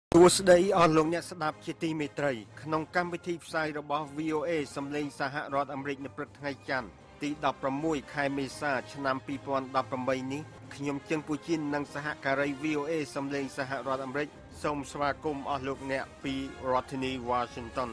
ទស្សដីអស់លោកអ្នកស្ដាប់ជាទីមេត្រីក្នុងកម្មវិធីផ្សាយរបស់ VOA សំឡេងសហរដ្ឋអាមេរិកនៅព្រឹកថ្ងៃច័ន្ទទី16ខែមេសាឆ្នាំ2018នេះខ្ញុំជើងពូជីននិងសហការី VOA សំឡេងសហរដ្ឋអាមេរិកសូមស្វាគមន៍អស់លោកអ្នកពីរដ្ឋធានី Washington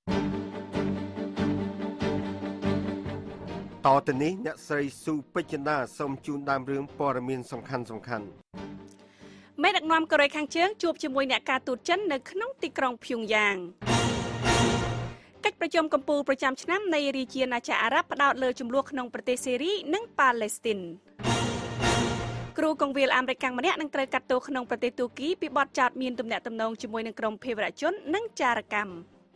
តទៅនេះអ្នកស្រីស៊ូពេជ្ជណាសូមជូនដើមរឿងព័ត៌មានសំខាន់មេដឹកនាំកូរ៉េខាងជើងជួបជាមួយអ្នកការទូតចិននៅក្នុងទីក្រុងភៀងយ៉ាងកិច្ចប្រជុំកំពូលប្រចាំឆ្នាំនៃរាជាណាចក្រអារ៉ាប់ផ្ដោតលើចំនួនក្នុងប្រទេសសេរីនិងប៉ាឡេស្ទីនគ្រូកងវិលអាមេរិកម្នាក់នឹងត្រូវកាត់ទោសក្នុងប្រទេសទូគីពីបទចោទមានទំនាក់ទំនងជាមួយនឹងក្រុមភេរវជននិងចារកម្ម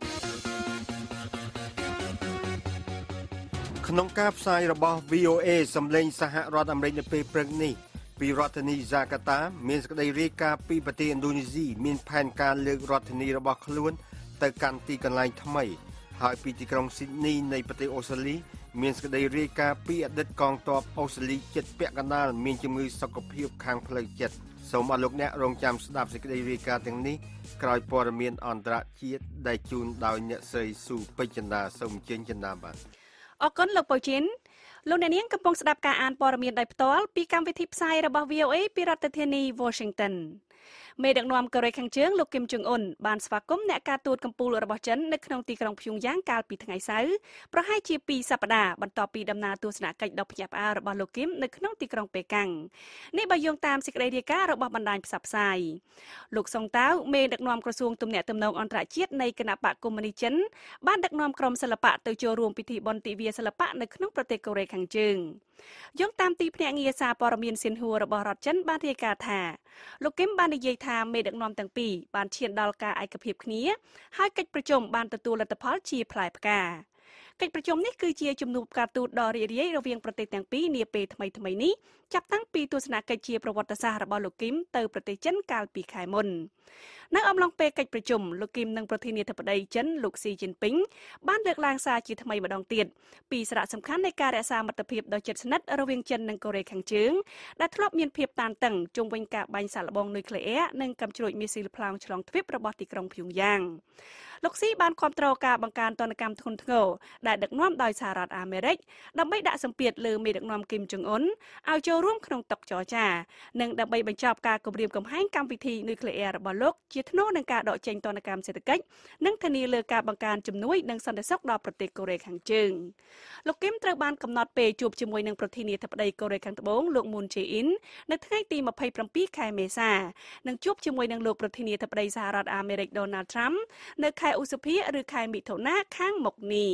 ក្នុងការផ្សាយរបស់ VOA សំឡេងសហរដ្ឋអាមេរិកនៅពេលព្រឹកនេះពីរដ្ឋធានីហ្សាកាតាមានសេចក្តីរាយការណ៍ពីប្រទេសឥណ្ឌូនេស៊ីមានផែនការលើករដ្ឋធានីរបស់ខ្លួនទៅកាន់ទីកន្លែងថ្មីហើយពីទីក្រុងស៊ីដនីនៃប្រទេសអូស្ត្រាលីមានសេចក្តីរាយការណ៍ពីអតីតកងទ័ពអូស្ត្រាលីជិតពាក់កណ្ដាលមានជំងឺសុខភាពខាងផ្លូវចិត្តសូមអរលោកអ្នករងចាំស្ដាប់សេចក្តីរាយការណ៍ទាំងនេះក្រោយព័ត៌មានអន្តរជាតិដែលជូនដោយអ្នកស្រីស៊ូពេជ្ជណាសូមអញ្ជើញចំណាំបាទអរគុណលោកប៉ូជីនលោកអ្នកនាងកំពុងស្ដាប់ការអានព័ត៌មានដោយផ្ទាល់ពីកម្មវិធីផ្សាយរបស់ VOA ពីរដ្ឋធានី Washington មេដឹកនាំកូរ៉េខាងជើងលោកគឹមចុងអ៊ុនបានស្វាគមន៍អ្នកការទូតកំពូលរបស់ចិននៅក្នុងទីក្រុងភៀងយ៉ាងកាលពីថ្ងៃសៅរ៍ប្រហែលជា2សប្តាហ៍បន្ទាប់ពីដំណើរទស្សនកិច្ចដ៏ភ្ញាក់ផ្អើលរបស់លោកគឹមនៅក្នុងទីក្រុងប៉េកាំងនេះបើយោងតាមសេចក្តីរាយការណ៍របស់បណ្ដាញផ្សព្វផ្សាយលោកសុងតាវមេដឹកនាំក្រសួងទំនាក់ទំនងអន្តរជាតិនៃគណៈបកកុម្មុយនីសចិនបានដឹកនាំក្រុមសិល្បៈទៅចូលរួមពិធីបុណ្យទិវាសិល្បៈនៅក្នុងប្រទេសកូរ៉េខាងជើងយោងតាមទីភ្នាក់ងារសារព័ត៌មានស៊ីនហួររបស់រដ្ឋចិនបានរាយការណ៍ថាលោកគឹមបាននិយាយថាមេដឹកនាំទាំងពីរបានឈានដល់ការឯកភាពគ្នាហើយកិច្ចប្រជុំបានទទួលលទ្ធផលជាផ្លែផ្កាកិច្ចប្រជុំនេះគឺជាជំនួបការទូតដ៏រីករាយរវាងប្រទេសទាំងពីរនាពេលថ្មីៗនេះចាប់តាំងពីទស្សនកិច្ចជាប្រវត្តិសាស្ត្ររបស់លោកគឹមទៅប្រទេសចិនកាលពីខែមុននៅអំឡុងពេលកិច្ចប្រជុំលោកគឹមនិងប្រធានាធិបតីចិនលោកស៊ីជីនពីងបានលើកឡើងសារជាថ្មីម្ដងទៀតពីសារៈសំខាន់នៃការរក្សាមិត្តភាពដ៏ជិតស្និទ្ធរវាងចិននិងកូរ៉េខាងជើងដែលធ្លាប់មានភាពតានតឹងជុំវិញការបាញ់សាកល្បងនុយក្លេអ៊ែរនិងកាំជ្រួចមីស៊ីលផ្លោងឆ្លងទ្វីបរបស់ទីក្រុងភៀងយ៉ាងលោកស៊ីបានគាំទ្រការបង្កើនទណ្ឌកម្មធ្ងន់ធ្ងរដែលដឹកនាំដោយសហរដ្ឋអាមេរិកដើម្បីដាក់សម្ពាធលើមេដឹកនាំគឹមចុងអ៊ុនឲ្យចូលរួមក្នុងតុចរចានិងដើម្បីបញ្ចប់ការគំរាមកំហែងកម្មវិធីនុយក្លេអ៊ែររបស់លោកជាថ្នូរនឹងការដកចេញទណ្ឌកម្មសេដ្ឋកិច្ចនិងធានាលើការបង្កើនជំនួយនិងសន្តិសុខដល់ប្រទេសកូរ៉េខាងជើងលោកគឹមត្រូវបានកំណត់ពេលជួបជាមួយនឹងប្រធានាធិបតីកូរ៉េខាងត្បូងលោកមូនជេអ៊ីននៅថ្ងៃទី27ខែមេសានិងជួបជាមួយនឹងលោកប្រធានាធិបតីសហរដ្ឋអាមេរិកដូណាល់ត្រាំនៅខែឧសភាឬខែមិថុនាខាងមុខនេះ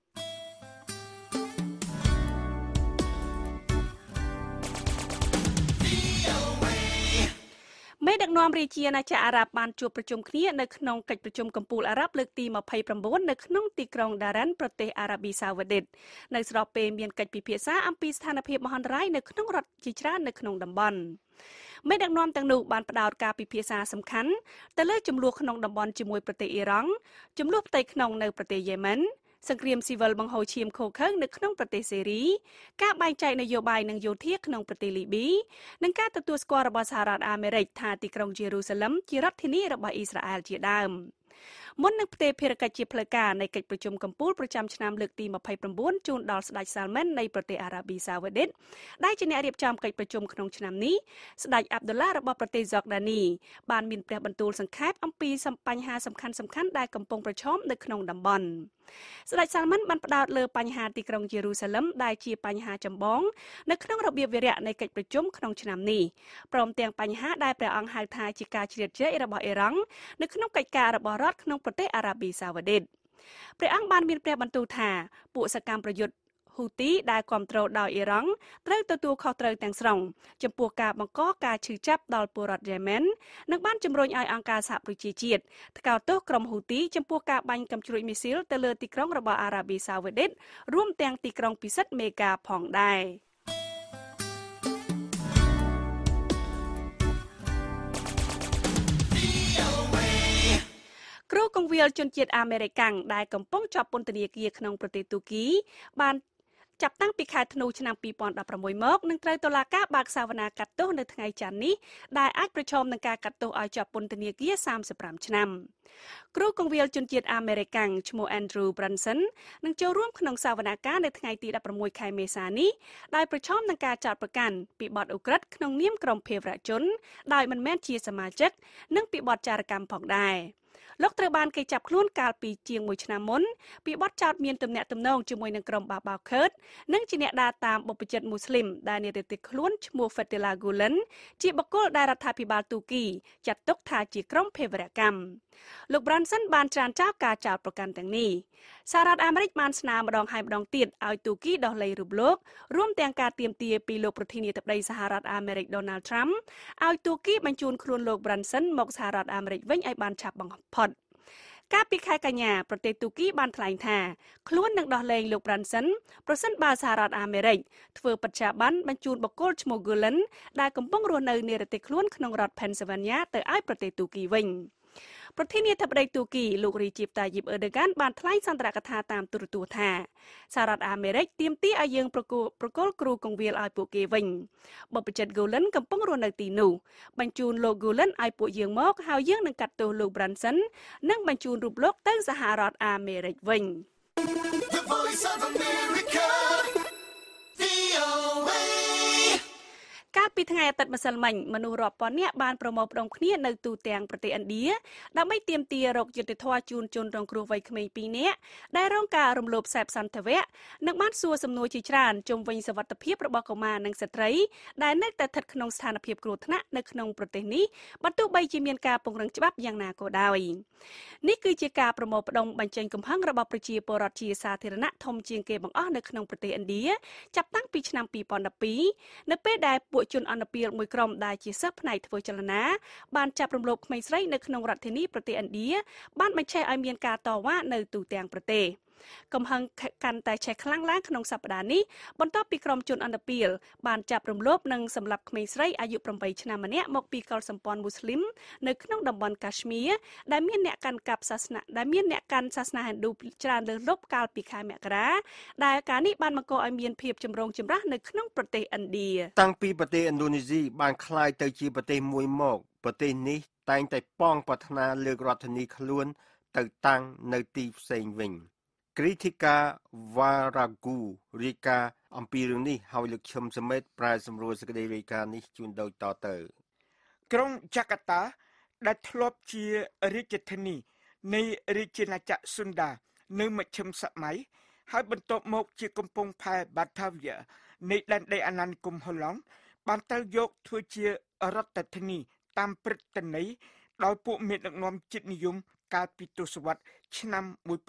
មេដឹកនាំរាជាណាចក្រអារ៉ាប់បានជួបប្រជុំគ្នានៅក្នុងកិច្ចប្រជុំកំពូលអារ៉ាប់លើកទី29នៅក្នុងទីក្រុងដារ៉ាន់ប្រទេសអារ៉ាប៊ីសាអូឌីតនៅស្របពេលមានកិច្ចពិភាក្សាអំពីស្ថានភាពមហន្តរាយនៅក្នុងរដ្ឋជាច្រើននៅក្នុងតំបន់មេដឹកនាំទាំងនោះបានផ្ដោតការពិភាក្សាសំខាន់ទៅលើចំនួនក្នុងតំបន់ជាមួយប្រទេសអ៊ីរ៉ង់ចំនួនផ្ទៃក្នុងនៅប្រទេសយេម៉ែនសង្គ្រាមស៊ីវិលបង្ហូរឈាមឃោឃៅនៅក្នុងប្រទេសសេរីការបែងចែកនយោបាយនិងយោធាក្នុងប្រទេសលីប៊ីនិងការទទួលស្គាល់របស់សហរដ្ឋអាមេរិកថាទីក្រុងយេរូសាឡឹមជារដ្ឋធានីរបស់អ៊ីស្រាអែលជាដើមមុននឹងផ្ទេរភារកិច្ចជាផ្លូវការនៃកិច្ចប្រជុំកំពូលប្រចាំឆ្នាំលើកទី29ជូនដល់ស្ដេចសាល់ម៉ាន់នៃប្រទេសអារ៉ាប៊ីសាអូឌីតដែលជាអ្នករៀបចំកិច្ចប្រជុំក្នុងឆ្នាំនេះស្ដេចអាប់ឌុលឡារបស់ប្រទេសហ្សកដានីបានមានព្រះបន្ទូលសង្ខេបអំពីបញ្ហាសំខាន់ៗដែលកំពុងប្រឈមនៅក្នុងតំបន់ស្ដេចសាល់ម៉ាន់បានផ្ដោតលើបញ្ហាទីក្រុងយេរូសាឡឹមដែលជាបញ្ហាចម្បងនៅក្នុងរបៀបវារៈនៃកិច្ចប្រជុំក្នុងឆ្នាំនេះព្រមទាំងបញ្ហាដែលព្រះអង្គហៅថាជាការជ្រៀតជ្រែករបស់អ៊ីរ៉ង់នៅក្នុងកិច្ចការរបស់រដ្ឋក្នុងប្រទេសអារ៉ាប៊ីសាអូឌីតព្រះអង្គបានមានព្រះបន្ទូលថាពួកសកម្មប្រយុទ្ធហ៊ូទីដែលគ្រប់គ្រងដោយអ៊ីរ៉ង់ត្រូវទទួលខុសត្រូវទាំងស្រុងចំពោះការបង្កការឈឺចាប់ដល់ពលរដ្ឋយេម៉ែននិងបានជំរុញឲ្យអង្គការសហប្រជាជាតិថ្កោលទោសក្រុមហ៊ូទីចំពោះការបាញ់កាំជ្រួចមីស៊ីលទៅលើទីក្រុងរបស់អារ៉ាប៊ីសាអូឌីតរួមទាំងទីក្រុងពិសិដ្ឋមេហ្គាផងដែរគ្រូកងវិលជនជាតិអាមេរិកាំងដែលកំពុងជាប់ពន្ធនាគារក្នុងប្រទេសទូគីបានចាប់តាំងពីខែធ្នូឆ្នាំ2016មកនឹងត្រូវតុលាការបើកសវនាកាត់ទោសនៅថ្ងៃច័ន្ទនេះដែលអាចប្រឈមនឹងការកាត់ទោសឲ្យជាប់ពន្ធនាគារ35ឆ្នាំគ្រូកងវិលជនជាតិអាមេរិកាំងឈ្មោះ Andrew Brunson នឹងចូលរួមក្នុងសវនាការនៅថ្ងៃទី16ខែមេសានេះដោយប្រឈមនឹងការចោទប្រកាន់ពីបទឧក្រិដ្ឋក្នុងនាមក្រុមភេរវជនដោយមិនមែនជាសមាជិកនិងពីបទចារកម្មផងដែរលោកត្រូវបានគេចាប់ខ្លួនកាលពីជាង1ឆ្នាំមុនពីបទចោទមានទំនាក់ទំនងជាមួយនឹងក្រុមបាបោខឺតនិងជាអ្នកដើរតាមបព្វជិតមូស្លីមដែលនិរទេសខ្លួនឈ្មោះ Fethullah Gulen ជាបុគ្គលដែលរដ្ឋាភិបាលទូគីចាត់ទុកថាជាក្រុមភេរវកម្មលោក Branson បានច្រានចោលការចោទប្រកាន់ទាំងនេះសហរដ្ឋអាមេរិកបានស្នើម្ដងហើយម្ដងទៀតឲ្យទូគីដោះលែងរូបលោករួមទាំងការទាមទារពីលោកប្រធានាធិបតីសហរដ្ឋអាមេរិក Donald Trump ឲ្យទូគីបញ្ជូនខ្លួនលោក Branson មកសហរដ្ឋអាមេរិកវិញឲ្យបានឆាប់បំផុតកាលពីខែកញ្ញាប្រទេសទូគីបានថ្លែងថាខ្លួននឹងដោះលែងលោក Branson ប្រសិនបើសហរដ្ឋអាមេរិកធ្វើបច្ចាប័នបញ្ជូនបុគ្គលឈ្មោះ Gulen ដែលកំពុងរស់នៅនិរទេសខ្លួនក្នុងរដ្ឋ Pennsylvania ទៅឲ្យប្រទេសទូគីវិញប្រធានាធិបតីទូគីលោក Recep Tayyip Erdogan បានថ្លែងសន្ទរកថាតាមទូរទស្សន៍ថាសហរដ្ឋអាមេរិកទាមទារឲ្យយើងប្រគល់គ្រូកងវិលឲ្យពួកគេវិញបព្វជិត Gulen កំពុងរស់នៅទីនោះបញ្ជូនលោក Gulen ឲ្យពួកយើងមកហើយយើងនឹងកាត់ទោសលោក Branson និងបញ្ជូនរូបលោកទៅសហរដ្ឋអាមេរិកវិញ The Voice of Americaកាលពីថ្ងៃអាទិត្យម្សិលមិញមនុស្សរាប់ពាន់នាក់បានប្រមូលផ្ដុំគ្នានៅទូទាំងប្រទេសឥណ្ឌាដើម្បីទាមទាររកយុត្តិធម៌ជូនជនរងគ្រោះវ័យក្មេង2នាក់ដែលរងការរំលោភសេពសន្ធវៈនិងបានសួរសំណួរជាច្រើនជុំវិញសុវត្ថិភាពរបស់កុមារនិងស្ត្រីដែលនៅតែស្ថិតក្នុងស្ថានភាពគ្រោះថ្នាក់នៅក្នុងប្រទេសនេះបើទោះបីជាមានការពង្រឹងច្បាប់យ៉ាងណាក៏ដោយនេះគឺជាការប្រមូលផ្ដុំបញ្ចេញកំហឹងរបស់ប្រជាពលរដ្ឋជាសាធារណៈធំជាងគេបង្អស់នៅក្នុងប្រទេសឥណ្ឌាចាប់តាំងពីឆ្នាំ2012នៅពេលដែលពួកជនអន្តពាលមួយក្រុមដែលជាសិស្សផ្នែកធ្វើចលនាបានចាប់រំលោភក្មេងស្រីនៅក្នុងរដ្ឋធានីប្រទេសឥណ្ឌាបានបញ្ឆេះឲ្យមានការតវ៉ានៅទូទាំងប្រទេសកំហឹងកាន់តែឆេះខ្លាំងឡើងក្នុងសប្តាហ៍នេះបន្ទាប់ពីក្រុមជនអន្តពាលបានចាប់រំលោភនិងសម្លាប់ក្មេងស្រីអាយុ8ឆ្នាំម្នាក់មកពីកុលសម្ព័ន្ធមូស្លីមនៅក្នុងតំបន់កាಶ್មៀរដែលមានអ្នកកាន់សាសនាហិណ្ឌូច្រើនលើសលប់កាលពីខែមករាដែលការនេះបានបង្កឲ្យមានភាពចម្រូងចម្រាសនៅក្នុងប្រទេសឥណ្ឌាតាំងពីប្រទេសឥណ្ឌូនេស៊ីបានក្លាយទៅជាប្រទេសមួយមកប្រទេសនេះតែងតែប៉ងប្រាថ្នាលើករដ្ឋធានីខ្លួនទៅតាំងនៅទីផ្សេងវិញគ្រីធីកាវ៉ារ៉ាហ្គូរាយការណ៍អំពីរឿងនេះហើយលោកឈឹមសមេតប្រែសម្រួលសេចក្តីរាយការណ៍នេះជូនដូចតទៅក្រុងយ៉ាកាតាដែលធ្លាប់ជារាជធានីនៃរាជាណាចក្រស៊ុនដានៅមជ្ឈិមសម័យហើយបន្ទាប់មកជាកំពង់ផែបាថាវីយ៉ានៃដែនដីអាណានិគមហូឡង់បានត្រូវយកធ្វើជារដ្ឋធានីតាមព្រឹត្តន័យដោយពួកមេដឹកនាំជាតិនិយមកាលពីទសវត្សរ៍ឆ្នាំ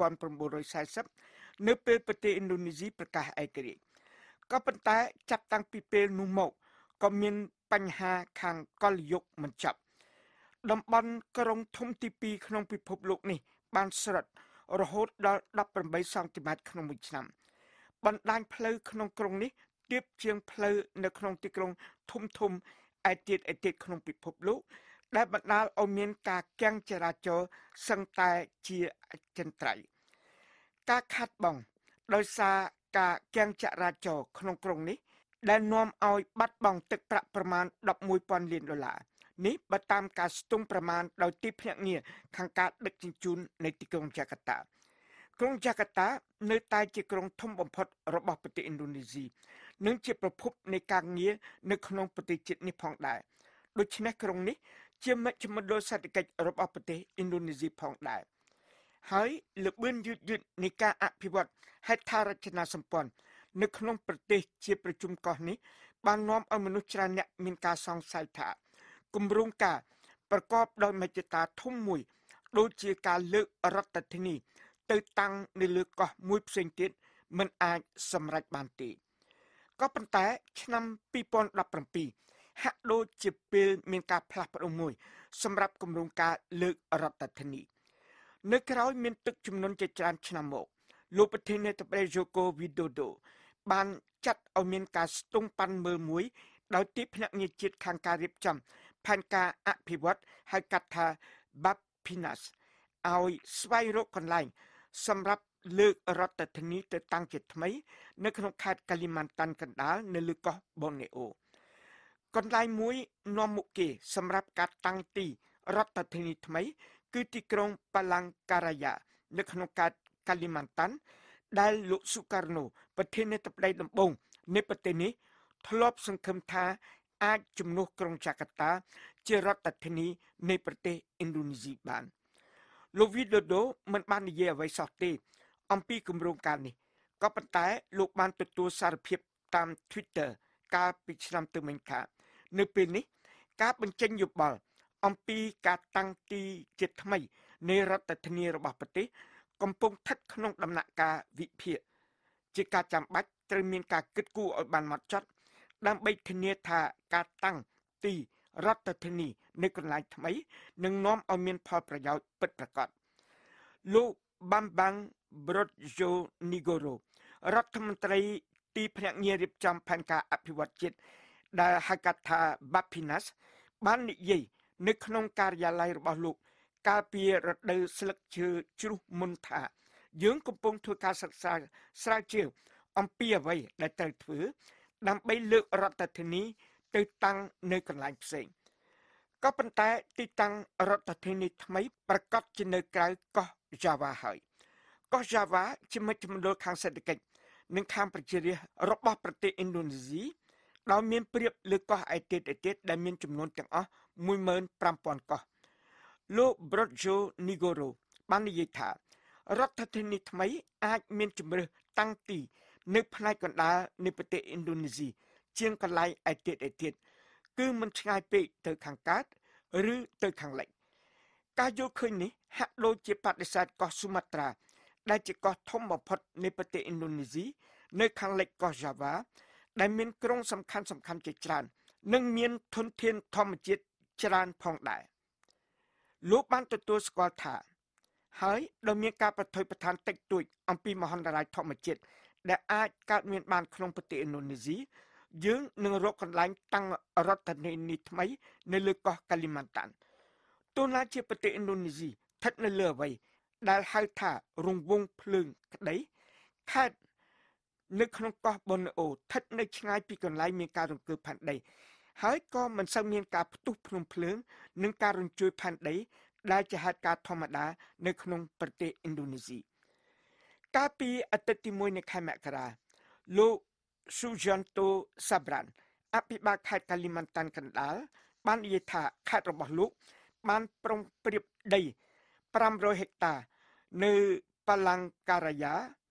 1940នៅពេលប្រទេសឥណ្ឌូនេស៊ីប្រកាសឯករាជ្យក៏ប៉ុន្តែចាប់តាំងពីពេលនោះមកក៏មានបញ្ហាខាងកលយុគមិនចប់តំបន់ក្រុងធំទី2ក្នុងពិភពលោកនេះបានស្រុតរហូតដល់18សង់ទីម៉ែត្រក្នុងមួយឆ្នាំបណ្ដាញផ្លូវក្នុងក្រុងនេះទាបជាងផ្លូវនៅក្នុងទីក្រុងធំៗឯទៀតក្នុងពិភពលោកដែលបណ្ដាលឲ្យមានការគាំងចរាចរណ៍សឹងតែជាអចិន្ត្រៃយ៍ការខាត់បងដោយសារការគាំងចរាចរណ៍ក្នុងក្រុងនេះដែលនាំឲ្យបាត់បង់ទឹកប្រាក់ប្រមាណ$11,000 លាននេះបើតាមការស្ទង់ប្រមាណដោយទីភ្នាក់ងារខាងការដឹកជញ្ជូននៃទីក្រុងយ៉ាកាតាក្រុងយ៉ាកាតានៅតែជាក្រុងធំបំផុតរបស់ប្រទេសឥណ្ឌូនេស៊ីនិងជាប្រភពនៃការងារនៅក្នុងប្រទេសជាតិនេះផងដែរដូច្នេះក្រុងនេះជាមជ្ឈមណ្ឌលសេដ្ឋកិច្ចរបស់ប្រទេសឥណ្ឌូនេស៊ីផងដែរហើយល្បឿនយឺតនៃការអភិវឌ្ឍហេដ្ឋារចនាសម្ព័ន្ធនៅក្នុងប្រទេសជាប្រជុំកោះនេះបាននាំឲ្យមនុស្សច្រើនអ្នកមានការសង្ស័យថាគម្រោងការប្រកបដោយមហិច្ឆតាធំមួយដូចជាការលើករដ្ឋធានីទៅតាំងនៅលើកោះមួយផ្សេងទៀតមិនអាចសម្រេចបានទេក៏ប៉ុន្តែឆ្នាំ2017ហាក់ដូចជាពេលមានការផ្លាស់ប្ដូរមួយសម្រាប់គម្រោងការលើករដ្ឋធានីនៅក្រៅមានទឹកជំនន់ជាច្រើនឆ្នាំមកលោកប្រធានាធិបតីជូកូវីដូដូបានចាត់ឲ្យមានការស្ទង់ប៉ាន់មើលមួយដោយទីភ្នាក់ងារជាតិខាងការរៀបចំផែនការអភិវឌ្ឍហៅកាត់ថា BAPINAS ឲ្យស្វែងរកកន្លែងសម្រាប់លើករដ្ឋធានីទៅតាំងជាថ្មីនៅក្នុងខេត្តកាលីម៉ាន់តាន់កណ្ដាលនៅលើកោះបូណេអូកន្លែងមួយនាំមុខគេសម្រាប់ការតាំងទីរដ្ឋធានីថ្មីគឺទីក្រុងប៉ាឡាំងការ៉ាយ៉ានៅក្នុងខេត្តកាលីម៉ាន់តាន់ដែលលោកស៊ូការណូប្រធានាធិបតីដំបូងនៃប្រទេសនេះធ្លាប់សង្ឃឹមថាអាចជំនួសក្រុងចាកាតាជារដ្ឋធានីនៃប្រទេសឥណ្ឌូនេស៊ីបានលោកវីដូដូមិនបាននិយាយអ្វីសោះទេអំពីគម្រោងការនេះក៏ប៉ុន្តែលោកបានទទួលសារភាពតាម Twitter កាលពីឆ្នាំទៅមិញថានៅពេលនេះការបញ្ចេញយោបល់អំពីការតាំងទីជាថ្មីនៃរដ្ឋធានីរបស់ប្រទេសកំពុងស្ថិតក្នុងដំណាក់កាលវិភាគជាការចាំបាច់ត្រូវមានការគិតគូរឲ្យបានហ្មត់ចត់ដើម្បីធានាថាការតាំងទីរដ្ឋធានីនៅកន្លែងថ្មីនឹងនាំឲ្យមានផលប្រយោជន៍ពិតប្រាកដលោកបាំបាំងប្រូតជូនីហ្គូរ៉ូរដ្ឋមន្ត្រីទីភ្នាក់ងាររៀបចំផែនការអភិវឌ្ឍជាតិដែលហៅកាត់ថា Bappinas បាននិយាយនៅក្នុងការិយាល័យរបស់លោកកាលពីរដូវស្លឹកឈើជ្រុះមុនថាយើងកំពុងធ្វើការសិក្សាស្រាវជ្រាវអំពីអ្វីដែលត្រូវធ្វើដើម្បីលើករដ្ឋធានីទៅតាំងនៅកន្លែងផ្សេងក៏ប៉ុន្តែទីតាំងរដ្ឋធានីថ្មីប្រកាសជានៅក្រៅកោះ Java ហើយកោះ Java ជាមជ្ឈមណ្ឌលខាងសេដ្ឋកិច្ចនិងខាងប្រជារាស្ត្ររបស់ប្រទេសឥណ្ឌូនេស៊ីដោយមានប្រៀបលើកោះឯទៀតដែលមានចំនួនទាំងអស់ 15,000 កោះលោក Brojo Nigoro បាននិយាយថារដ្ឋធានីថ្មីអាចមានជម្រើសតាំងទីនៅផ្នែកកណ្ដាលនៃប្រទេសឥណ្ឌូនេស៊ីជាងកន្លែងឯទៀតគឺមិនឆ្ងាយពេកទៅខាងកើតឬទៅខាងលិចការយល់ឃើញនេះហាក់ដូចជាបដិសេធកោះស៊ូម៉ាត្រាដែលជាកោះធំបំផុតនៃប្រទេសឥណ្ឌូនេស៊ីនៅខាងលិចកោះ Java ដែលមានក្រុងសំខាន់ជាច្រើននិងមានធនធានធម្មជាតិច្រើនផងដែរលោកបានទទួលស្គាល់ថាហើយដែលមានការប្រថុយប្រឋានតិចតួចអំពីមហន្តរាយធម្មជាតិដែលអាចកើតមានបានក្នុងប្រទេសឥណ្ឌូនេស៊ីយើងនឹងរកកន្លែងតាំងរដ្ឋធានីថ្មីនៅលើកោះកាលីម៉ាន់តាន់ទោះណាជាប្រទេសឥណ្ឌូនេស៊ីស្ថិតនៅលើអ្វីដែលហៅថារង្វង់ភ្លើងក្តីខេត្តនៅក្នុងកោះបូណេអូស្ថិតនៅឆ្ងាយពីកន្លែងមានការរង្គើផែនដីហើយក៏មិនសូវមានការផ្ទុះភ្នំភ្លើងនិងការរញ្ជួយផែនដីដែលជាហេតុការណ៍ធម្មតានៅក្នុងប្រទេសឥណ្ឌូនេស៊ីកាលពីអាទិត្យទី1នៃខែមករាលោក Sujanto Sabran អភិបាលខេត្តកាលីម៉ាន់តាន់កណ្ដាលបាននិយាយថាខេត្តរបស់លោកបានប្រុងប្រៀបដី500ហិកតានៅប៉ាឡាំងការ៉ាយ៉ា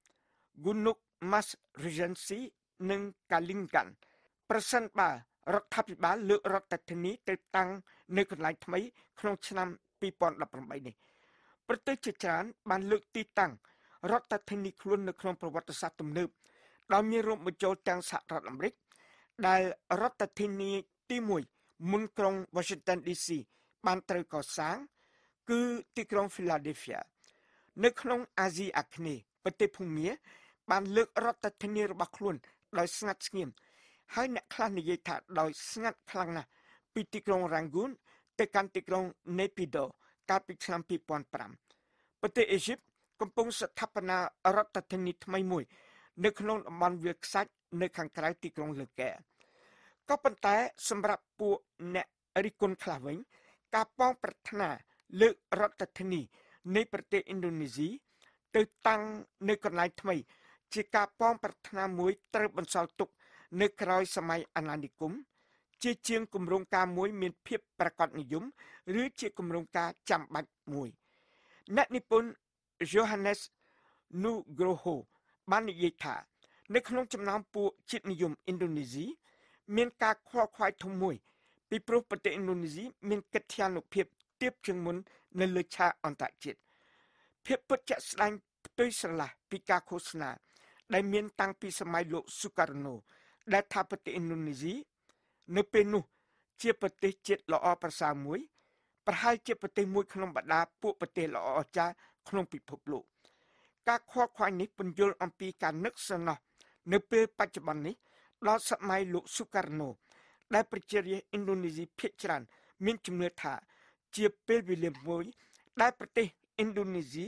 Gunung Mas Regency និង Kalingan ប្រសិនបើរដ្ឋាភិបាលលើករដ្ឋធានីទៅតាំងនៅកន្លែងថ្មីក្នុងឆ្នាំ2018នេះប្រទេសជាច្រើនបានលើកទីតាំងរដ្ឋធានីខ្លួននៅក្នុងប្រវត្តិសាស្ត្រទំនើបដោយមានរួមបញ្ចូលទាំងសហរដ្ឋអាមេរិកដែលរដ្ឋធានីទី1មុនក្រុង Washington DC បានត្រូវកសាងគឺទីក្រុង Philadelphia នៅក្នុងអាស៊ីអាគ្នេយ៍ប្រទេសភូមាបានលើករដ្ឋធានីរបស់ខ្លួនដោយស្ងាត់ស្ងៀមហើយអ្នកខ្លះនិយាយថាដោយស្ងាត់ខ្លាំងណាស់ពីទីក្រុង Rangoon ទៅកាន់ទីក្រុង Naypyidaw កាលពីឆ្នាំ2005ប្រទេសអេស៊ីបកំពុងស្ថាបនារដ្ឋធានីថ្មីមួយនៅក្នុងតំបន់វាលខ្សាច់នៅខាងក្រៅទីក្រុងលើកែក៏ប៉ុន្តែសម្រាប់ពួកអ្នករិះគន់ខ្លះវិញការប៉ងប្រាថ្នាលើករដ្ឋធានីនៃប្រទេសឥណ្ឌូនេស៊ីទៅតាំងនៅកន្លែងថ្មីជាការប៉ងប្រាថ្នាមួយត្រូវបន្សល់ទុកនៅក្រោយសម័យអាណានិគមជាជាងគម្រោងការមួយមានភាពប្រកបនិយមឬជាគម្រោងការចាំបាច់មួយអ្នកនិពន្ធ Johannes Nugroho បាននិយាយថានៅក្នុងចំណោមពួកជាតិនិយមឥណ្ឌូនេស៊ីមានការខ្វល់ខ្វាយធំមួយពីព្រោះប្រទេសឥណ្ឌូនេស៊ីមានកិត្យានុភាពទាបជាងមុននៅលើឆាកអន្តរជាតិភាពពិតជាក់ស្ដែងផ្ទុយស្រឡះពីការឃោសនាដែលមានតាំងពីសម័យលោក Sukarno ដែលថាប្រទេសឥណ្ឌូនេស៊ីនៅពេលនោះជាប្រទេសជាតិល្អប្រសើរមួយប្រហែលជាប្រទេសមួយក្នុងបដាពួកប្រទេសល្អអស្ចារ្យក្នុងពិភពលោកការខ្វល់ខ្វាយនេះពន្យល់អំពីការនឹកសំណោះនៅពេលបច្ចុប្បន្ននេះដល់សម័យលោក Sukarno ដែលប្រជារាស្ត្រឥណ្ឌូនេស៊ីភាគច្រើនមានជំនឿថាជាពេលវេលាមួយដែលប្រទេសឥណ្ឌូនេស៊ី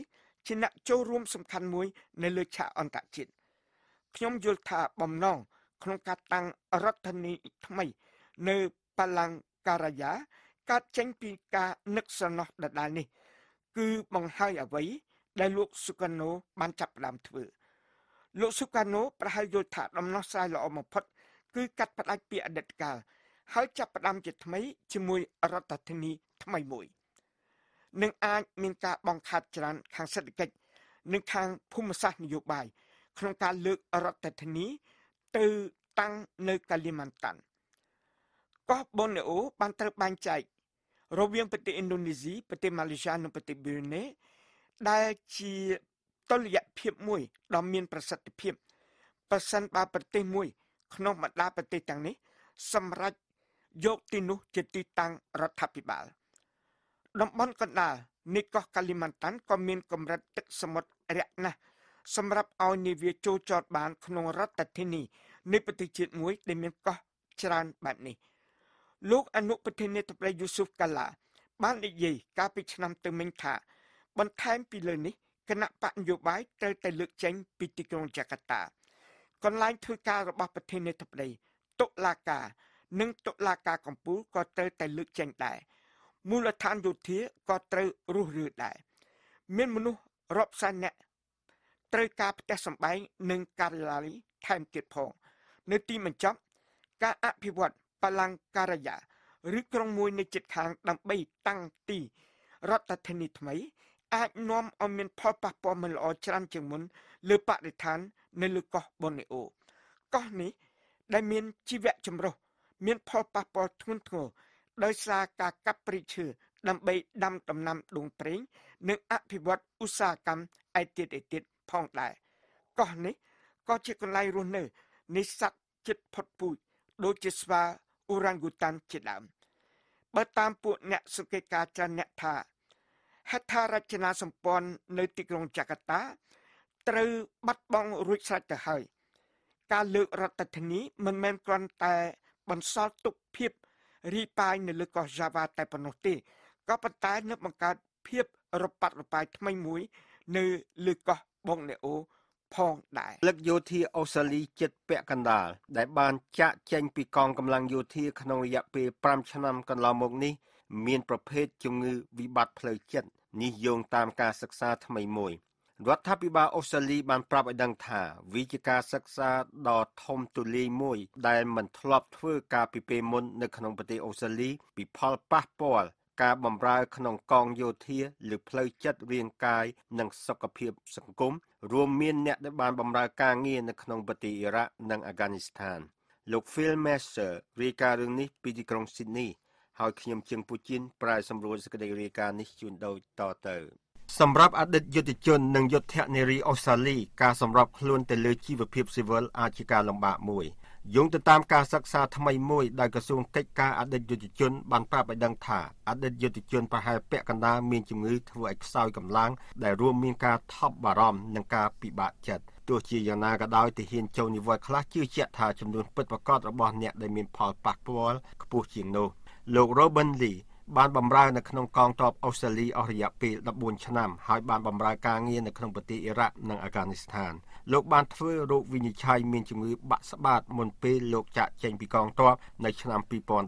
ជាអ្នកចូលរួមសំខាន់មួយនៅលើឆាកអន្តរជាតិខ្ញុំយល់ថាបំណងក្នុងការតាំងរដ្ឋធានីថ្មីនៅប៉ាឡាំងការ៉ាយ៉ាកើតចេញពីការនឹកសំណោះដដែលនេះគឺបង្ហើយអ្វីដែលលោកស៊ូកាណូបានចាប់ផ្ដើមធ្វើលោកស៊ូកាណូប្រហែលយល់ថាដំណោះស្រាយល្អបំផុតគឺកាត់ផ្ដាច់ពីអតីតកាលហើយចាប់ផ្ដើមជាថ្មីជាមួយរដ្ឋធានីថ្មីមួយនឹងអាចមានការបង្ខាត់ច្រើនខាងសេដ្ឋកិច្ចនិងខាងភូមិសាស្ត្រនយោបាយក្នុងការលើករដ្ឋធានីទៅតាំងនៅកាលីម៉ាន់តាន់កោះបូណេអូបានត្រូវបែងចែករវាងប្រទេសឥណ្ឌូនេស៊ីប្រទេសម៉ាឡេស៊ីនិងប្រទេសប៊្រូណេដែលជាតុល្យភាពមួយដ៏មានប្រសិទ្ធភាពប្រសិនបើប្រទេសមួយក្នុងបណ្ដាប្រទេសទាំងនេះសម្រាប់យកទីនោះជាទីតាំងរដ្ឋាភិបាលតំបន់កណ្ដាលនៃកោះកាលីម៉ាន់តាន់ក៏មានកម្រិតទឹកសមុទ្ររាក់ណាស់សម្រាប់ឲ្យនាវាចូលចតបានក្នុងរដ្ឋធានីនៃប្រទេសជាតិមួយដែលមានកោះច្រើនបែបនេះលោកអនុប្រធានាធិបតីយូស៊ុហ្វកាឡាបាននិយាយកាលពីឆ្នាំទៅមិញថាបន្ថែមពីលើនេះគណៈបកនយោបាយត្រូវតែលើកចេញពីទីក្រុងយ៉ាកាតាកន្លែងធ្វើការរបស់ប្រធានាធិបតីតុលាការនិងតុលាការកំពូលក៏ត្រូវតែលើកចេញដែរមូលដ្ឋានយោធាក៏ត្រូវរុះរើដែរមានមនុស្សរាប់សែននាក់ត្រូវការផ្ទះសម្បែងនិងការិយាល័យថែមទៀតផងនៅទីបញ្ចប់ការអភិវឌ្ឍប៉ាឡាំងការ៉ាយ៉ាឬក្រុងមួយនៅជិតខាងដើម្បីតាំងទីរដ្ឋធានីថ្មីអាចនាំឲ្យមានផលប៉ះពាល់មិនល្អច្រើនជាងមុនលើបរិស្ថាននៅលើកោះបូណេអូកោះនេះដែលមានជីវៈចម្រុះមានផលប៉ះពាល់ធ្ងន់ធ្ងរដោយសារការកាប់ព្រៃឈើដើម្បីដាំដំណាំដូងប្រេងនិងអភិវឌ្ឍឧស្សាហកម្មឯទៀតផងដែរកោះនេះក៏ជាកន្លែងរស់នៅនៃសត្វជិតផុតពូជដូចជាស្វាអ៊ូរ៉ាំងូតាន់ជាដើមបើតាមពួកអ្នកសង្កេតការណ៍ច្រើនអ្នកថាហេដ្ឋារចនាសម្ព័ន្ធនៅទីក្រុងយ៉ាកាតាត្រូវបាត់បង់រួចស្រេចទៅហើយការលើករដ្ឋធានីមិនមែនគ្រាន់តែបន្សល់ទុកភាពរីប៉ាយនៅលើកោះយ៉ាវ៉ាតែប៉ុណ្ណោះទេក៏ប៉ុន្តែនឹងបង្កើតភាពរប៉ាត់រប៉ាយថ្មីមួយនៅលើកោះបូណេអូផងដែរលឹកយោធាអូស្ត្រាលីជិតពាក់កណ្ដាលដែលបានចាក់ចេញពីកងកម្លាំងយោធាក្នុងរយៈពេល5ឆ្នាំកន្លងមកនេះមានប្រភេទជំងឺវិបត្តិផ្លូវចិត្តនេះយោងតាមការសិក្សាថ្មីមួយរដ្ឋាភិបាលអូស្ត្រាលីបានប្រាប់ឲ្យដឹងថាវាជាការសិក្សាដ៏ធំទូលាយមួយដែលមិនធ្លាប់ធ្វើការពីពេលមុននៅក្នុងប្រទេសអូស្ត្រាលីពីផលប៉ះពាល់ការបម្រើក្នុងកងយោធាលើផ្លូវចិត្តរាងកាយនិងសុខភាពសង្គមរួមមានអ្នកដែលបានបម្រើការងារនៅក្នុងប្រទេសអ៊ីរ៉ាក់និងអាហ្គានីស្ថានលោក Phil Mercer រាយការណ៍រឿងនេះពីទីក្រុង Sydney ហើយខ្ញុំជឹងពូជីនប្រាយសម្រួលសេចក្តីរាយការណ៍នេះជូនដូចតទៅសម្រាប់អតីតយុទ្ធជននិងយុទ្ធនារីអូស្ត្រាលីការសម្របខ្លួនទៅលើជីវភាពស៊ីវិលអាចជាការលំបាកមួយយោងទៅតាមការសិក្សាថ្មីមួយដោយក្រសួងកិច្ចការអតីតយុទ្ធជនបានប្រាប់ឲ្យដឹងថាអតីតយុទ្ធជនប្រហែលពាក់កណ្ដាលមានជំងឺធ្វើឲ្យខ្សោយកម្លាំងដែលរួមមានការថប់បារម្ភនិងការពិបាកចិត្តទោះជាយ៉ាងណាក៏ដោយទាហានចូលនិវត្តន៍ខ្លះជឿជាក់ថាចំនួនពិតប្រាកដរបស់អ្នកដែលមានផលប៉ះពាល់ខ្ពស់ជាងនោះលោក Robin Lee បានបម្រើនៅក្នុងកងទ័ពអូស្ត្រាលីអស់រយៈពេល14ឆ្នាំហើយបានបម្រើការងារនៅក្នុងប្រទេសអ៊ីរ៉ាក់និងអាហ្គានីស្ថានលោកបានធ្វើរោគវិនិច្ឆ័យមានជំងឺបាក់ស្បាតមុនពេលលោកចាកចេញពីកងទ័ពនៅឆ្នាំ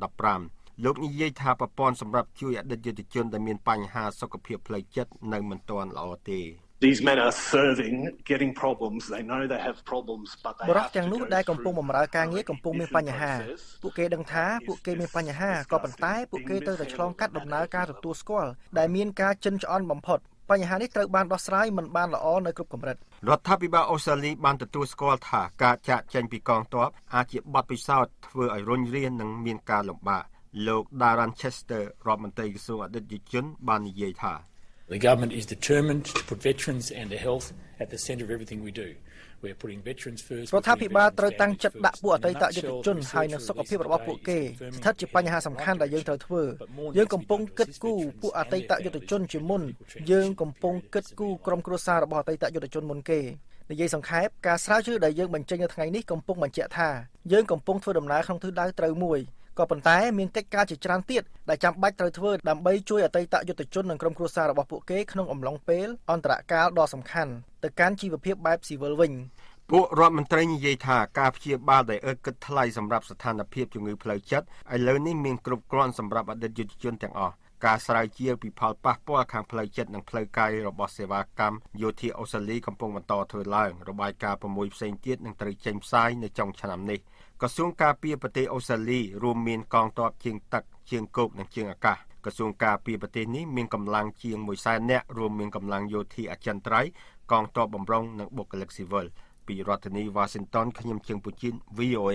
2015លោកនិយាយថាប្រព័ន្ធសម្រាប់ជួយអតីតយុទ្ធជនដែលមានបញ្ហាសុខភាពផ្លូវចិត្តនៅមិនទាន់ល្អទេ These men are serving, getting problems. They know they have problems, but they បរិបទទាំងនោះដែលកំពុងបម្រើការងារកំពុងមានបញ្ហាពួកគេដឹងថាពួកគេមានបញ្ហាក៏ប៉ុន្តែពួកគេត្រូវតែឆ្លងកាត់ដំណើរការទទួលស្គាល់ដែលមានការចិញ្ចអន់បំផុតបញ្ហានេះត្រូវបានដោះស្រាយមិនបានល្អនៅគ្រប់កម្រិតរដ្ឋាភិបាលអូស្ត្រាលីបានទទួលស្គាល់ថាការចាកចេញពីកងទ័ពអាចជាបទពិសោធន៍ធ្វើឲ្យរុញរានិងមានការលំបាកលោក Darren Chester រដ្ឋមន្ត្រីក្រសួងអតីតយុទ្ធជនបាននិយាយថា The government is determined to put veterans and their health at the centre of everything we do. We are putting veterans first. រដ្ឋាភិបាលត្រូវតាំងចិត្តដាក់ពួកអតីតយុទ្ធជនហើយនិងសុខភាពរបស់ពួកគេស្ថិតជាបញ្ហាសំខាន់ដែលយើងត្រូវធ្វើយើងកំពុងគិតគូរពួកអតីតយុទ្ធជនជាមុនយើងកំពុងគិតគូរក្រុមគ្រួសាររបស់អតីតយុទ្ធជនមុនគេនិយាយសង្ខេបការស្រាវជ្រាវដែលយើងបញ្ចេញនៅថ្ងៃនេះកំពុងបញ្ជាក់ថាយើងកំពុងធ្វើដំណើរក្នុងទិសដៅត្រូវមួយក៏ប៉ុន្តែមានកិច្ចការជាច្រើនទៀតដែលចាំបាច់ត្រូវធ្វើដើម្បីជួយអតីតយុទ្ធជននិងក្រុមគ្រួសាររបស់ពួកគេក្នុងអំឡុងពេលអន្តរកាលដ៏សំខាន់ទៅកាន់ជីវភាពបែបស៊ីវិលវិញពួករដ្ឋមន្ត្រីនិយាយថាការព្យាបាលដែលគិតថ្លៃសម្រាប់ស្ថានភាពជំងឺផ្លូវចិត្តឥឡូវនេះមានគ្រប់គ្រាន់សម្រាប់អតីតយុទ្ធជនទាំងអស់ការស្រាវជ្រាវពីផលប៉ះពាល់ខាងផ្លូវចិត្តនិងផ្លូវកាយរបស់សេវាកម្មយោធាអូស្ត្រាលីកំពុងបន្តធ្វើឡើងរបាយការណ៍6ផ្សេងទៀតនឹងត្រូវចេញផ្សាយនៅចុងឆ្នាំនេះក្រសួងការពារប្រទេសអូស្ត្រាលីរួមមានកងទ័ពជើងទឹកជើងគោកនិងជើងអាកាសក្រសួងការពារប្រទេសនេះមានកម្លាំងជាង100,000នាក់រួមមានកម្លាំងយោធាអចិន្ត្រៃយ៍កងទ័ពបម្រុងនិងបុគ្គលិកស៊ីវិលពីរដ្ឋធានី Washington ខ្ញុំជើងពូជីន VOA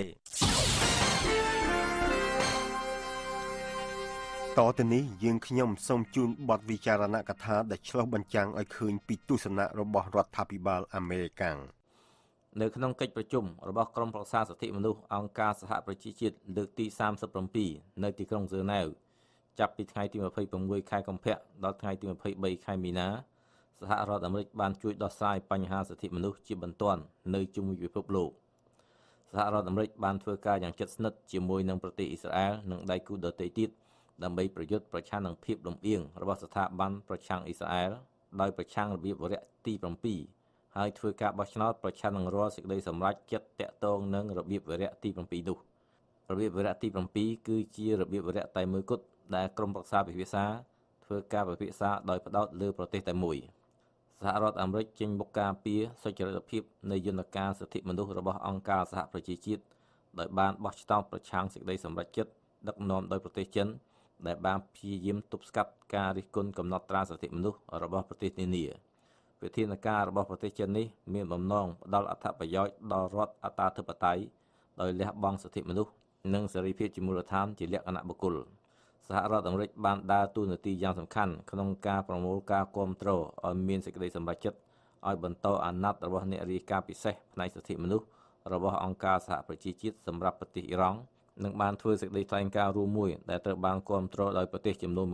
តទៅនេះយើងខ្ញុំសូមជូនបទវិចារណកថាដែលឆ្លុះបញ្ចាំងឲ្យឃើញពីទស្សនៈរបស់រដ្ឋាភិបាលអាមេរិកនៅក្នុងកិច្ចប្រជុំរបស់ក្រុមប្រឹក្សាសិទ្ធិមនុស្សអង្គការសហប្រជាជាតិលើកទី37នៅទីក្រុងហ្សឺណែវចាប់ពីថ្ងៃទី26ខែកុម្ភៈដល់ថ្ងៃទី23ខែមីនាសហរដ្ឋអាមេរិកបានជួយដោះស្រាយបញ្ហាសិទ្ធិមនុស្សជាបន្ទាន់នៅជុំវិញពិភពលោកសហរដ្ឋអាមេរិកបានធ្វើការយ៉ាងជិតស្និទ្ធជាមួយនឹងប្រទេសអ៊ីស្រាអែលនិងដៃគូដទៃទៀតដើម្បីប្រយុទ្ធប្រឆាំងនឹងភាពលំអៀងរបស់ស្ថាប័នប្រឆាំងអ៊ីស្រាអែលដោយប្រឆាំងរបៀបវរៈទី7ហើយធ្វើការបោះឆ្នោតប្រឆាំងនឹងរាល់សេចក្តីសម្រេចចិត្តតាក់ទងនឹងរបៀបវរៈទី7នោះរបៀបវរៈទី7គឺជារបៀបវរៈតែមួយគត់ដែលក្រុមប្រឹក្សាពិភាក្សាធ្វើការពិភាក្សាដោយផ្ដោតលើប្រទេសតែមួយសហរដ្ឋអាមេរិកចេញមុខការពារសុចរិតភាពនៃយន្តការសិទ្ធិមនុស្សរបស់អង្គការសហប្រជាជាតិដោយបានបោះឆ្នោតប្រឆាំងសេចក្តីសម្រេចចិត្តដឹកនាំដោយប្រទេសចិនដែលបានព្យាយាមទប់ស្កាត់ការរិះគន់កំណត់ត្រាសិទ្ធិមនុស្សរបស់ប្រទេសនានាវិធានការរបស់ប្រទេសចិននេះមានបំណងផ្ដល់អត្ថប្រយោជន៍ដល់រដ្ឋអត្តាធិបតេយ្យដោយលះបង់សិទ្ធិមនុស្សនិងសេរីភាពជាមូលដ្ឋានជាលក្ខណៈបុគ្គលសហរដ្ឋអាមេរិកបានដើរតួនាទីយ៉ាងសំខាន់ក្នុងការប្រមូលការគាំទ្រឲ្យមានសេចក្តីសម្រេចចិត្តឲ្យបន្តអាណត្តិរបស់អ្នករាយការណ៍ពិសេសផ្នែកសិទ្ធិមនុស្សរបស់អង្គការសហប្រជាជាតិសម្រាប់ប្រទេសអ៊ីរ៉ង់និងបានធ្វើសេចក្តីថ្លែងការណ៍រួមមួយដែលត្រូវបានគាំទ្រដោយប្រទេសចំនួន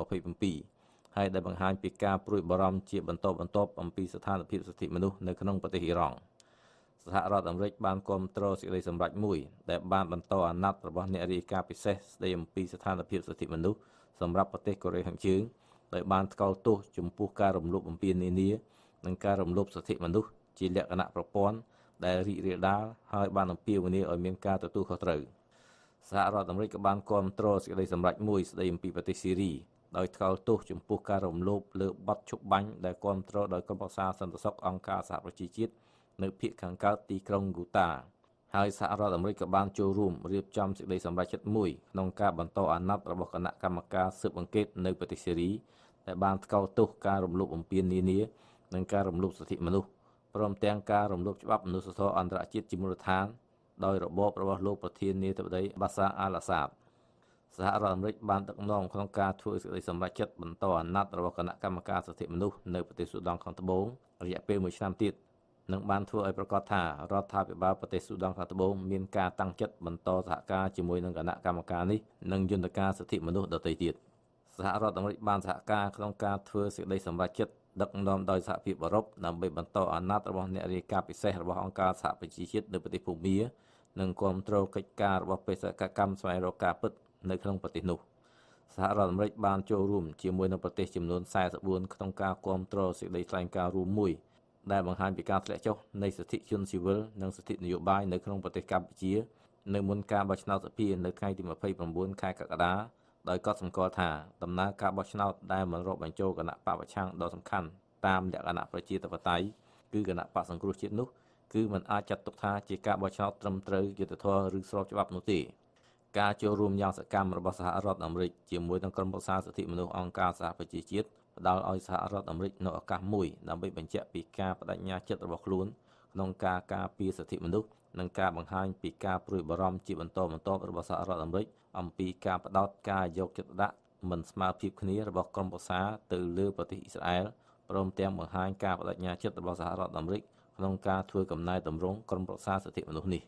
27ហើយដែលបង្ហាញពីការព្រួយបារម្ភជាបន្តបន្ទាប់អំពីស្ថានភាពសិទ្ធិមនុស្សនៅក្នុងប្រទេសអ៊ីរ៉ង់សហរដ្ឋអាមេរិកបានគាំទ្រសេចក្តីសម្រេចមួយដែលបានបន្តអាណត្តិរបស់អ្នករាយការណ៍ពិសេសស្តីអំពីស្ថានភាពសិទ្ធិមនុស្សសម្រាប់ប្រទេសកូរ៉េខាងជើងដោយបានថ្កោលទោសចំពោះការរំលោភបំពាននានានិងការរំលោភសិទ្ធិមនុស្សជាលក្ខណៈប្រព័ន្ធដែលរីករាលដាលហើយបានអំពាវនាវឲ្យមានការទទួលខុសត្រូវសហរដ្ឋអាមេរិកក៏បានគាំទ្រសេចក្តីសម្រេចមួយស្តីអំពីប្រទេសស៊ីរីដោយថ្កោលទោសចំពោះការរំលោភលើបទឈប់បាញ់ដែលគាំទ្រដោយក្រុមប្រឹក្សាសន្តិសុខអង្គការសហប្រជាជាតិនៅភាគខាងកើតទីក្រុងហ្គូតាហើយសហរដ្ឋអាមេរិកក៏បានចូលរួមរៀបចំសេចក្តីសម្រេចចិត្តមួយក្នុងការបន្តអាណត្តិរបស់គណៈកម្មការស៊ើបអង្កេតនៅប្រទេសស៊េរីដែលបានថ្កោលទោសការរំលោភបំពាននានានិងការរំលោភសិទ្ធិមនុស្សព្រមទាំងការរំលោភច្បាប់មនុស្សធម៌អន្តរជាតិជាមូលដ្ឋានដោយរបបរបស់លោកប្រធានាធិបតីបាសាអាល់អាសាដសហរដ្ឋអាមេរិកបានដឹកនាំក្នុងការធ្វើសេចក្តីសម្រេចចិត្តបន្តអាណត្តិរបស់គណៈកម្មការសិទ្ធិមនុស្សនៅប្រទេសស៊ូដង់ខាងត្បូងរយៈពេល1ឆ្នាំទៀតនិងបានធ្វើឲ្យប្រកាសថារដ្ឋាភិបាលប្រទេសស៊ូដង់ខាងត្បូងមានការតាំងចិត្តបន្តសហការជាមួយនឹងគណៈកម្មការនេះនិងយន្តការសិទ្ធិមនុស្សដទៃទៀតសហរដ្ឋអាមេរិកបានសហការក្នុងការធ្វើសេចក្តីសម្រេចចិត្តដឹកនាំដោយសហភាពអឺរ៉ុបដើម្បីបន្តអាណត្តិរបស់អ្នករាយការណ៍ពិសេសរបស់អង្គការសហប្រជាជាតិនៅប្រទេសភូមានិងគាំទ្រកិច្ចការរបស់បេសកកម្មស្វែងរកការពិតនៅក្នុងប្រទេសនោះសហរដ្ឋអាមេរិកបានចូលរួមជាមួយនឹងប្រទេសចំនួន44ក្នុងការគាំទ្រសេចក្តីថ្លែងការណ៍រួមមួយដែលបង្ហាញពីការធ្លាក់ចុះនៃសិទ្ធិជនស៊ីវិលនិងសិទ្ធិនយោបាយនៅក្នុងប្រទេសកម្ពុជានៅមុនការបោះឆ្នោតសភានៅថ្ងៃទី29ខែកក្កដាដោយកត់សម្គាល់ថាដំណើរការបោះឆ្នោតដែលមិនរាប់បញ្ចូលគណៈបកប្រឆាំងដ៏សំខាន់តាមលក្ខណៈប្រជាធិបតេយ្យគឺគណៈបកសង្គ្រោះជាតិនោះគឺមិនអាចចាត់ទុកថាជាការបោះឆ្នោតត្រឹមត្រូវយុត្តិធម៌ឬស្របច្បាប់នោះទេការចូលរួមយ៉ាងសកម្មរបស់សហរដ្ឋអាមេរិកជាមួយនឹងក្រុមប្រឹក្សាសិទ្ធិមនុស្សអង្គការសហប្រជាជាតិផ្ដល់ឲ្យសហរដ្ឋអាមេរិកនូវឱកាសមួយដើម្បីបញ្ជាក់ពីការបដិញ្ញាចិត្តរបស់ខ្លួនក្នុងការការពារសិទ្ធិមនុស្សនិងការបង្ហាញពីការព្រួយបារម្ភជាបន្តបន្ទាប់របស់សហរដ្ឋអាមេរិកអំពីការផ្ដោតការយកចិត្តទុកដាក់មិនស្មើភាពគ្នារបស់ក្រុមប្រឹក្សាទៅលើប្រទេសអ៊ីស្រាអែលព្រមទាំងបង្ហាញការបដិញ្ញាចិត្តរបស់សហរដ្ឋអាមេរិកក្នុងការធ្វើកំណែទម្រង់ក្រុមប្រឹក្សាសិទ្ធិមនុស្សនេះ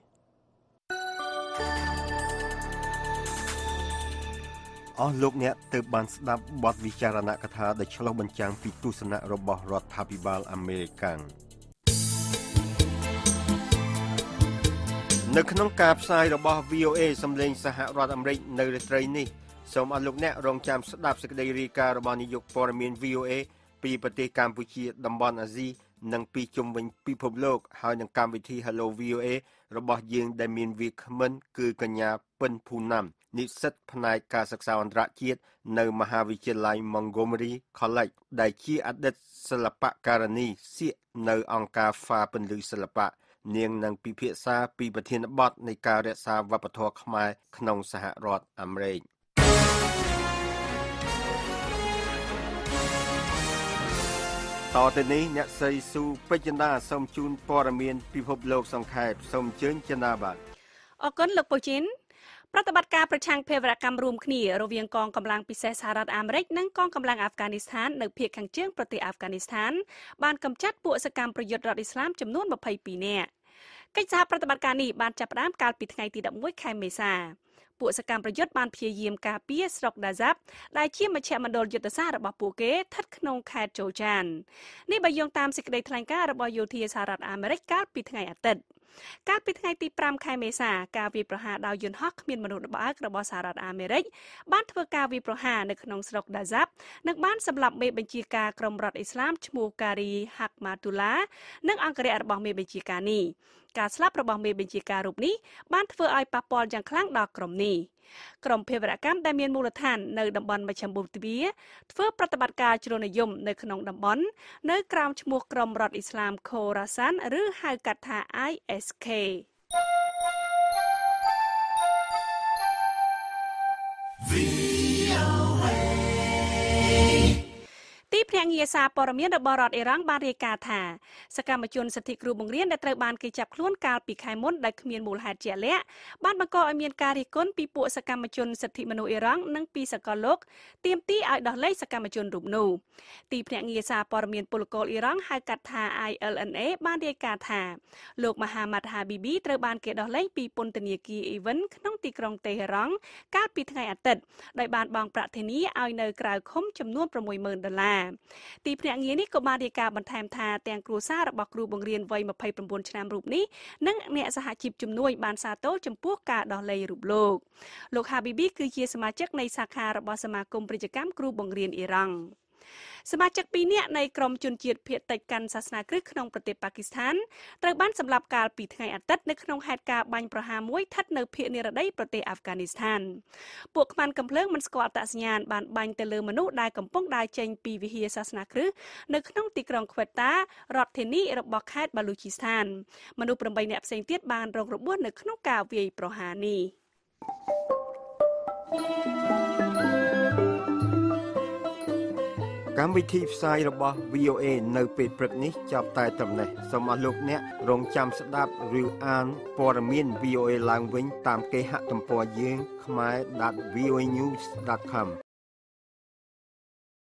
អស់លោកអ្នកទើបបានស្ដាប់បទវិចារណកថាដែលឆ្លុះបញ្ចាំងពីទស្សនៈរបស់រដ្ឋាភិបាលអាមេរិកនៅក្នុងការផ្សាយរបស់ VOA សម្លេងសហរដ្ឋអាមេរិកនៅរាត្រីនេះសូមអរលោកអ្នករងចាំស្ដាប់សេចក្តីរាយការណ៍របស់នាយកព័ត៌មាន VOA ពីប្រទេសកម្ពុជាតំបន់អាស៊ីនិងពីជុំវិញពិភពលោកហើយនឹងកម្មវិធី Hello VOA របស់យើងដែលមានវាគ្មិនគឺកញ្ញាពិនភូណាំនិស្សិតផ្នែកការសិក្សាអន្តរជាតិនៅមហាវិទ្យាល័យ Montgomery College ដែលជាអតីតសិល្បករនីសៀកនៅអង្គការ FA ពន្លឺសិល្បៈនាងនឹងពិភាក្សាពីប្រធានបទនៃការរក្សាវប្បធម៌ខ្មែរក្នុងសហរដ្ឋអាមេរិកតទៅនេះអ្នកស្រីស៊ូពេជ្រចិន្តាសូមជូនព័ត៌មានពិភពលោកសង្ខេបសូមអញ្ជើញចិន្តាបាទអរគុណលោកពូជីនប្រតិបត្តិការប្រឆាំងភេរវកម្មរួមគ្នារវាងកងកម្លាំងពិសេសសហរដ្ឋអាមេរិកនិងកងកម្លាំងអាហ្វហ្គានីស្ថាននៅភាគខាងជើងប្រទេសអាហ្វហ្គានីស្ថានបានកម្ចាត់ពួកសកម្មប្រយុទ្ធរដ្ឋអ៊ីស្លាមចំនួន22នាក់កិច្ចសហប្រតិបត្តិការនេះបានចាប់ផ្ដើមកាលពីថ្ងៃទី11ខែមេសាពួកសកម្មប្រយុទ្ធបានព្យាយាមការពារស្រុកដាហ្សាប់ដែលជាមជ្ឈមណ្ឌលយុទ្ធសាស្ត្ររបស់ពួកគេស្ថិតក្នុងខេត្តចូចាននេះបើយោងតាមសេចក្តីថ្លែងការណ៍របស់យោធាសហរដ្ឋអាមេរិកកាលពីថ្ងៃអាទិត្យកាលពីថ្ងៃទី5ខែមេសាការវាយប្រហារដោយយន្តហោះគ្មានមនុស្សបើករបស់សហរដ្ឋអាមេរិកបានធ្វើការវាយប្រហារនៅក្នុងស្រុកដាហ្សាប់និងបានសម្លាប់មេបញ្ជាការក្រុមរដ្ឋអ៊ីស្លាមឈ្មោះការីហាក់ម៉ាទូឡានិងអង្គរៈរបស់មេបញ្ជាការនេះការស្លាប់របស់មេបញ្ជាការរូបនេះបានធ្វើឲ្យប៉ះពាល់យ៉ាងខ្លាំងដល់ក្រុមនេះក្រុមភេរវកម្មដែលមានមូលដ្ឋាននៅតំបន់មជ្ឈមបូព៌ាធ្វើប្រតិបត្តិការជ្រុលនិយមនៅក្នុងតំបន់នៅក្រោមឈ្មោះក្រុមរដ្ឋអ៊ីស្លាមខូរ៉ាសានឬហៅកាត់ថា ISKទីភ្នាក់ងារសារព័ត៌មានរបស់រដ្ឋអ៊ីរ៉ង់បានរាយការណ៍ថាសកម្មជនសិទ្ធិគ្រូបង្រៀនដែលត្រូវបានគេចាប់ខ្លួនកាលពីខែមុនដោយគ្មានមូលហេតុជាក់លាក់បានបង្កឲ្យមានការរិះគន់ពីពួកសកម្មជនសិទ្ធិមនុស្សអ៊ីរ៉ង់និងពីសកលលោកទាមទារឲ្យដោះលែងសកម្មជនរូបនោះទីភ្នាក់ងារសារព័ត៌មានពលករអ៊ីរ៉ង់ហៅកាត់ថា ILNA បានរាយការណ៍ថាលោកមហាម៉ាត់ហាប៊ីប៊ីត្រូវបានគេដោះលែងពីពន្ធនាគារអ៊ីវិនក្នុងទីក្រុងតេហេរ៉ង់កាលពីថ្ងៃអាទិត្យដោយបានបង់ប្រាក់ធានាឲ្យនៅក្រៅឃុំចំនួន$60,000ទីភ្នាក់ងារនេះក៏បានរាយការណ៍បន្ថែមថាទាំងគ្រួសាររបស់គ្រូបង្រៀនវ័យ29ឆ្នាំរូបនេះនិងអ្នកសហជីពជំនួយបានសាទរចំពោះការដោះលែងរូបលោកហាប៊ីប៊ីគឺជាសមាជិកនៃសាខារបស់សមាគមពាណិជ្ជកម្មគ្រូបង្រៀនអ៊ីរ៉ង់សមាជិក2នាក់នៃក្រុមជនជាតិភាគតិចកាន់សាសនាគ្រិស្តក្នុងប្រទេសប៉ាគីស្ថានត្រូវបានសម្លាប់កាលពីថ្ងៃអាទិត្យនៅក្នុងហេតុការណ៍បាញ់ប្រហារមួយស្ថិតនៅភាគនិរតីប្រទេសអាហ្វហ្គានីស្ថានពួកខ្មាំងកំភ្លើងមិនស្គាល់អត្តសញ្ញាណបានបាញ់ទៅលើមនុស្សដែលកំពុងដើរចេញពីវិហារសាសនាគ្រិស្តនៅក្នុងទីក្រុងខ្វេតារដ្ឋធានីរបស់ខេត្តបាឡូជីស្ថានមនុស្ស8នាក់ផ្សេងទៀតបានរងរបួសនៅក្នុងការវាយប្រហារនេះកម្មវិធីផ្សាយរបស់ VOA នៅពេលព្រឹកនេះចាប់តែត្រឹមនេះសូមអរលោកអ្នករងចាំស្ដាប់ឬអានព័ត៌មាន VOA ឡើងវិញតាមគេហទំព័រយើង khmer.voanews.com